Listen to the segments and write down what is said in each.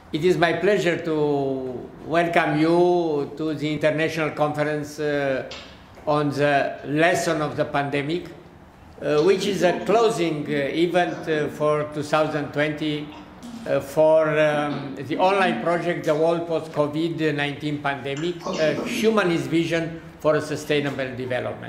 It is my pleasure to welcome you to the international conference on the lesson of the pandemic, which is a closing event for 2020 for the online project, The World Post-COVID-19 Pandemic, a Humanist Vision for a Sustainable Development.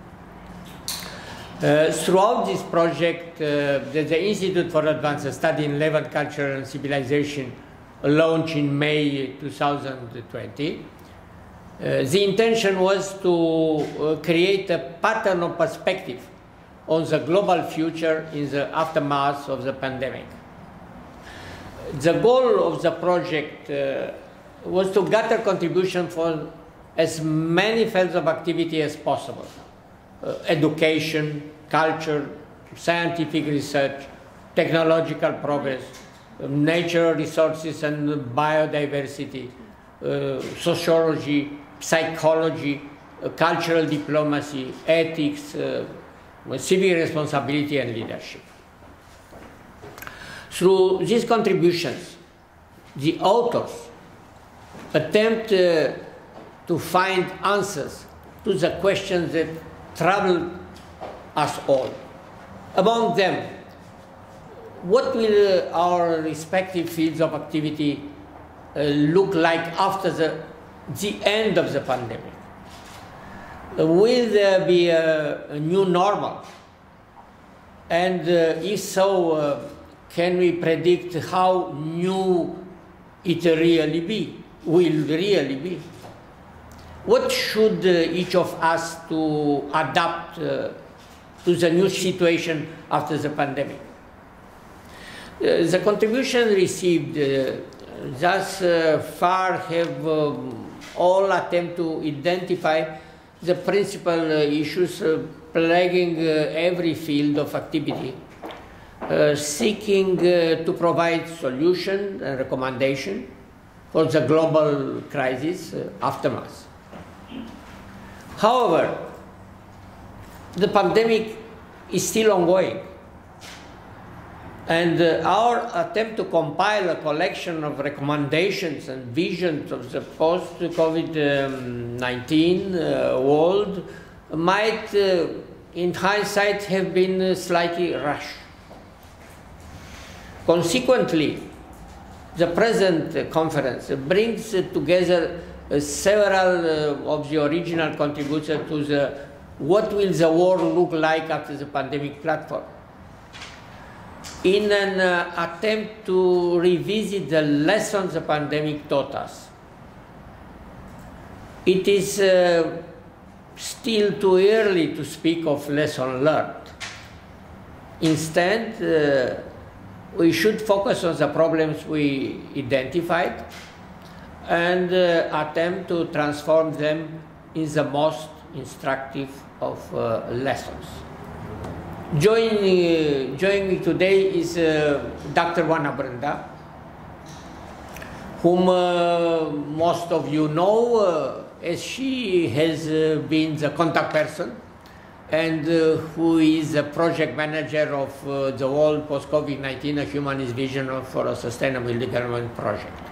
Throughout this project, the Institute for Advanced Study in Levant Culture and Civilization launched in May 2020. The intention was to create a pattern of perspective on the global future in the aftermath of the pandemic. The goal of the project was to gather contribution from as many fields of activity as possible. Education, culture, scientific research, technological progress, natural resources and biodiversity, sociology, psychology, cultural diplomacy, ethics, civic responsibility and leadership. Through these contributions, the authors attempt to find answers to the questions that trouble us all. Among them, what will our respective fields of activity look like after the end of the pandemic? Will there be a new normal? And if so, can we predict how new it will really be? What should each of us to adapt to the new situation after the pandemic? The contributions received thus far have all attempt to identify the principal issues plaguing every field of activity, seeking to provide solution and recommendation for the global crisis aftermath. However, the pandemic is still ongoing, and our attempt to compile a collection of recommendations and visions of the post-COVID-19 world might, in hindsight, have been slightly rushed. Consequently, the present conference brings together several of the original contributors to the "What will the world look like after the pandemic" platform, in an attempt to revisit the lessons the pandemic taught us. It is still too early to speak of lessons learned. Instead, we should focus on the problems we identified and attempt to transform them in the most instructive of lessons. Joining me today is Dr. Oana Brânda, whom most of you know, as she has been the contact person and who is the project manager of the World Post-COVID-19 A Humanist Vision for a Sustainable Development project.